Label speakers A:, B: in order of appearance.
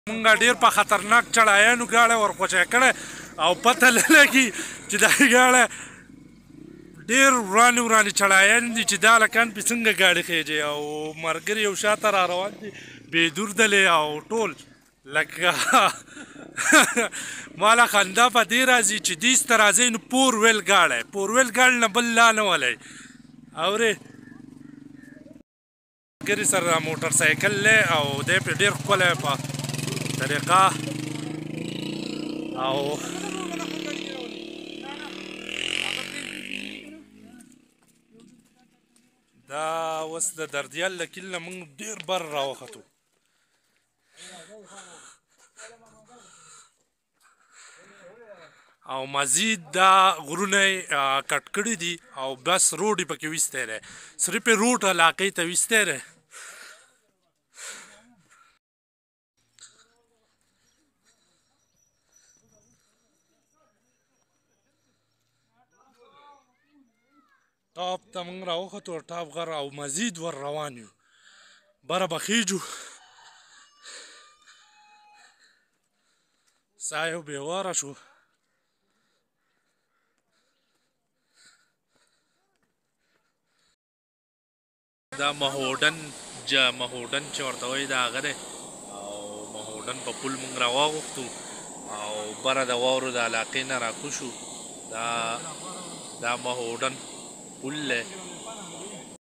A: مونږ ډیر په خطرناک چړایانو ګاډه ورکوچای کړه او پته لګي چې دا ګاډه ډیر ورانې چړایان دي چې دا لکان په څنګه ګاډي خېږي او مرګري یو شاته را روان دي بې دوردلې او ټول لکه مالا خندا په دې راځي چې دې ست راځي نو پور ویل ګاډه نه بل لا نه ولای اورې ګری سره موټر سایکل له او دې په ډیر ښکلی په طریقه او دا اوس د دردیال له کلي نه موږ ډېر بر راوختو او مزید دا غرونه کټ کړي دي او بس روډ یې پکې ویستی دی صرف یې روډ علاقې ته ویستی دی ټاپ ته موږ راوختو ټاپ غر او مزید ور روان یو بره به خیجو ساه یو بېواره شو دا مهوډن چې ورته وایي د هغه دی او مهوډن په پل موږ راواغوښتو او بره د واورو د علاقې نه راکوشو دا مهوډن پل دی